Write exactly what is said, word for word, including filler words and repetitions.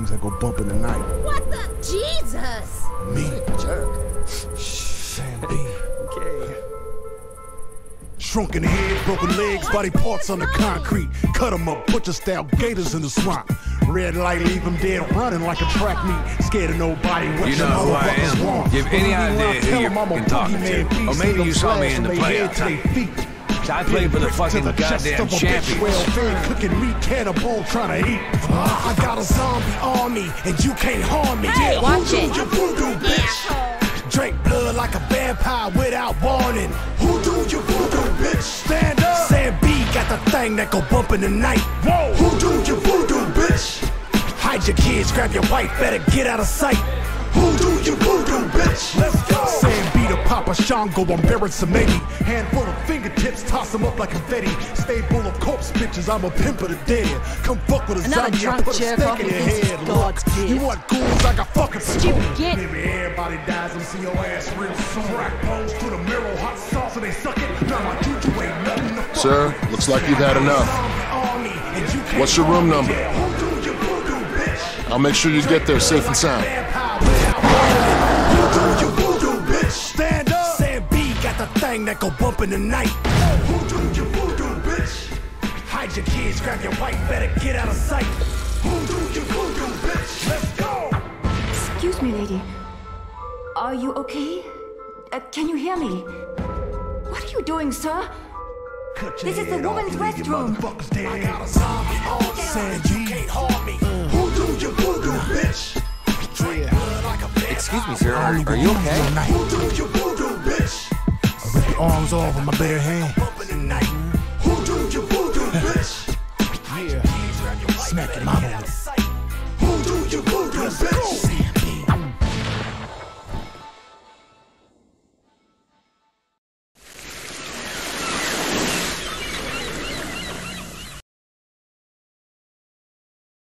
things that go bump in the night. What the? Jesus! Me. Jerk. Sam B. Okay. Shrunken head, broken legs, body parts on the concrete. Cut 'em up, butcher style gators in the swamp. Red light, leave 'em dead running like a track meet. Scared of nobody. You know who I am. Give any idea who you're fucking talking to. Or maybe you saw me in the playoffs. I played for the fucking goddamn champions. Cooking meat, cannibal trying to eat. I got a zombie army, and you can't harm me. Hey, yeah, watch it. You voodoo, bitch. Drink blood like a vampire without warning. Who do you voodoo, bitch? Stand up. Sam B got the thing that go bump in the night. Whoa. Who do you voodoo, bitch? Hide your kids, grab your wife, better get out of sight. Who do you voodoo, bitch? Let's go. Sam B to Papa Shango, I'm Baron Samedi. Handful of fingertips, toss them up like confetti. Stay full of corpse bitches, I'm a pimp of the dead. Come fuck with a Another zombie, I drunk put a jerk stake off in your against head. God's Look, gift. you want ghouls, I got fucking Stupid git. Maybe everybody dies, I'm see your ass real soon. Crack bones to the mirror, hot sauce and they suck it. Now my juju ain't nothing to fuck. Sir, looks like you've had enough. What's your room number? I'll make sure you get there safe and sound. Stand up. Sam B got the thing that go bump in the night. Who do you voodoo, bitch? Hide your kids, grab your wife, better get out of sight. Who do you voodoo, bitch? Let's go. Excuse me, lady. Are you okay? Uh, can you hear me? What are you doing, sir? This is the woman's restroom. I got a zombie on Sam B. You can't harm me. Who do you voodoo, bitch? Excuse me, sir. Are, are you okay? Who do you voodoo, bitch? I rip the arms off with my bare hand.